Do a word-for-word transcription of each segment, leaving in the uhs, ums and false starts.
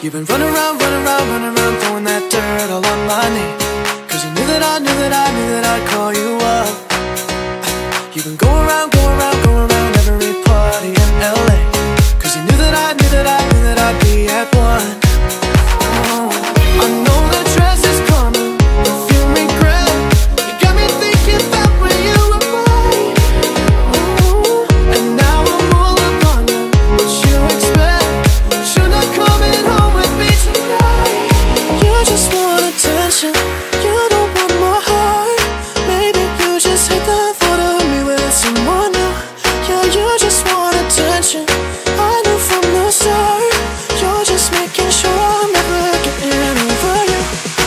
You've been running around, running around, running around, throwing that dirt all on my name. Cause you knew that I, knew that I, knew that I'd call you up. You've been going around, going around, going around every party in L A. Cause you knew that I, knew that I, knew that I'd be at one. Oh, I know that dress is coming, perfume regret. You got me thinking about when you were mine. Oh, and now I'm all upon you, what you expect? You're not coming home with me tonight. You just want attention, you don't want my heart. Maybe you just hate the thought of me with someone new. Yeah, you just want attention, I knew from the start. You're just making sure I'm never getting over you.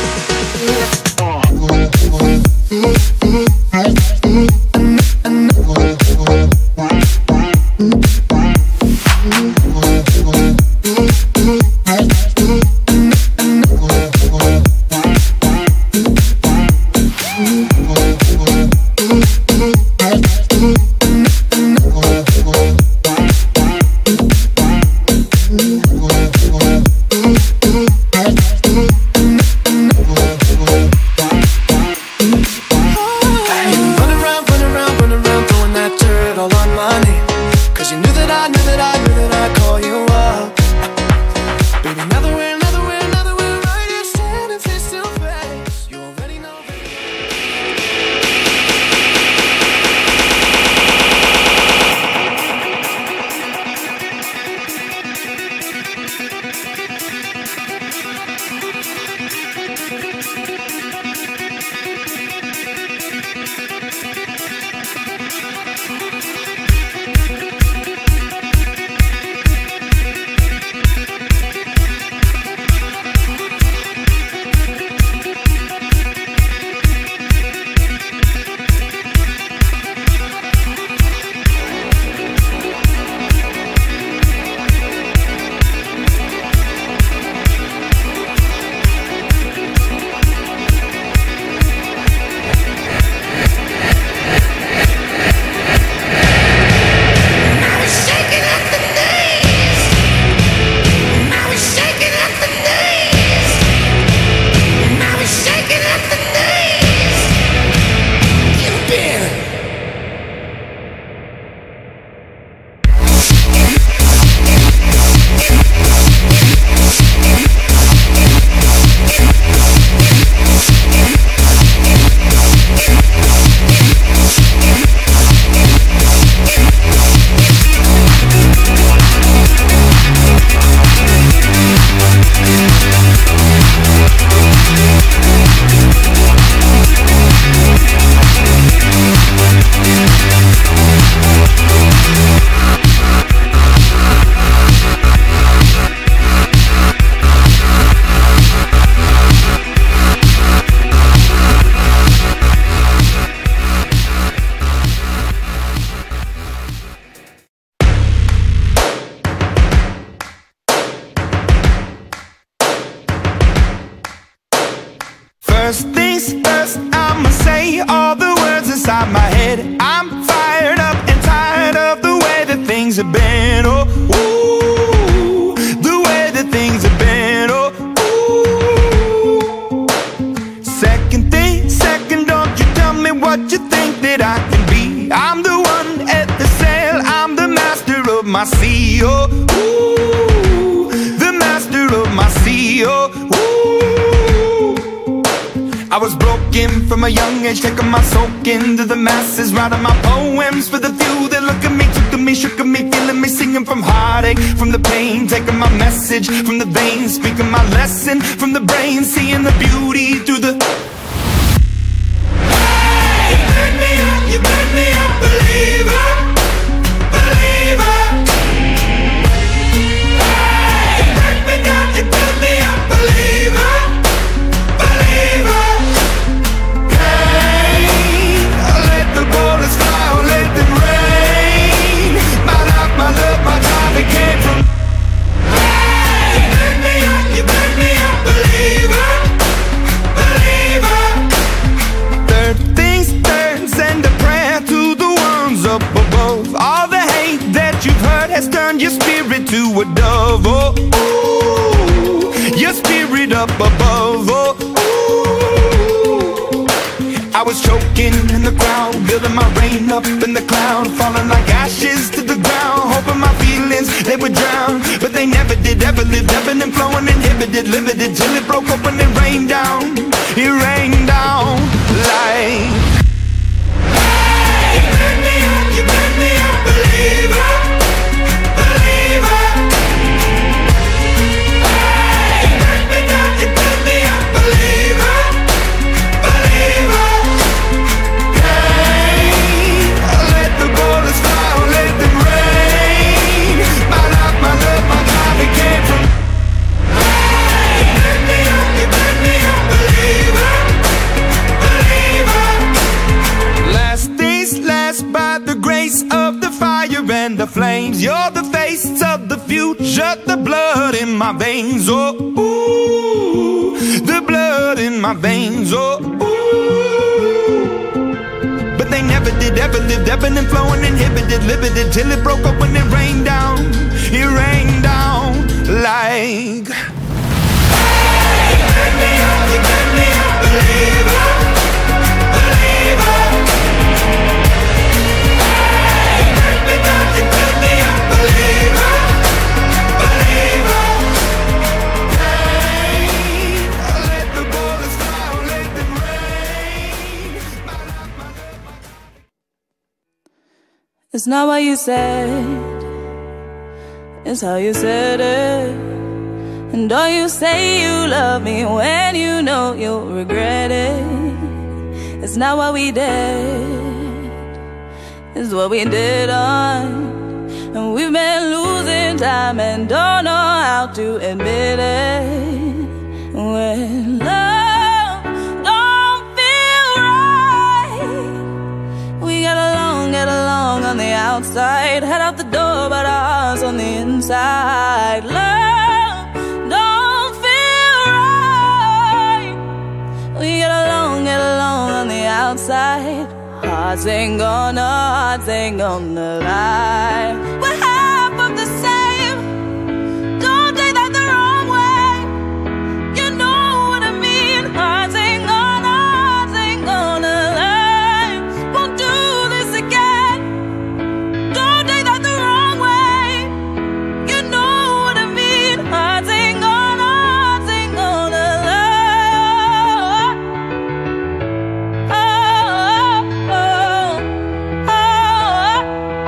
First things first, I'ma say all the words inside my head. I'm fired up and tired of the way that things have been. Oh, ooh, the way that things have been. Oh, ooh. Second thing, second, don't you tell me what you think that I can be. I'm the one at the sail, I'm the master of my sea. Oh, ooh, the master of my sea. Oh, ooh. I was broken from a young age, taking my soak into the masses, writing my poems for the few that look at me, took at me, shook at me, feeling me, singing from heartache, from the pain, taking my message from the veins, speaking my lesson from the brain, seeing the beauty through the... Hey, you burn me up, you burn me up, believer, believer. Hey, you burn me down, you burn me up, believer, believer. Has turned your spirit to a dove. Oh, ooh, your spirit up above. Oh, ooh. I was choking in the crowd, building my rain up in the cloud, falling like ashes to the ground, hoping my feelings, they would drown. But they never did, ever lived, ebbing and flowing, inhibited, limited, till it broke open and rained down. It rained down like, hey, you burn me up, you burn me up, believer, believer. Hey, you burn me down, you burn me up, believer, believer. Hey, let the bullets fly, let them rain. My life, my love, my God, it came from. Hey, you burn me up, you burn me up, believer, believer. Last days last by the grace of the fire and the flames. You're the face of the future, the blood in my veins. Oh, ooh, the blood in my veins. Oh, ooh. But they never did, ever lived, ebbing and flowing, inhibited, limited, till it broke open and rained down. It rained down like, hey, you burn me up, you burn me up, believer, believer. Hey, you burn me down, you burn me up, believer, believer. Hey, let the bullets fly, let them rain. My love, my love, my. It's not what you said, it's how you said it. And don't you say you love me when you know you'll regret it. It's not what we did, it's what we did on. And we've been losing time and don't know how to admit it. When love don't feel right, we get along, get along on the outside, head out the door but our hearts on the inside. Love don't feel right, we get along, get along on the outside. Hearts ain't gonna, hearts ain't gonna lie. We're half of the same, don't take that the wrong way. You know what I mean. Hearts ain't gonna, hearts ain't gonna lie. Won't do this again, don't take that the wrong way. You know what I mean. Hearts ain't gonna, hearts ain't gonna lie. Oh, oh, oh, oh.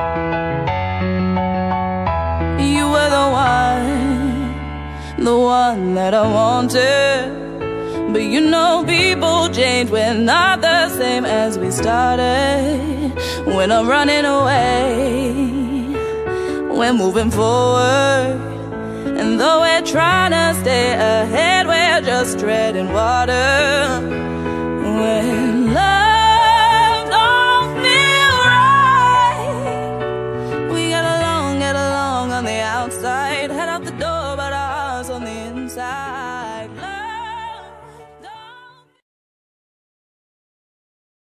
You were the one, the one that I wanted. But you know people change, we're not the same as we started. When I'm running away, we're moving forward. And though we're trying to stay ahead, we're just treading water. When love don't feel right, we get along, get along on the outside, head out the door but our hearts on the inside.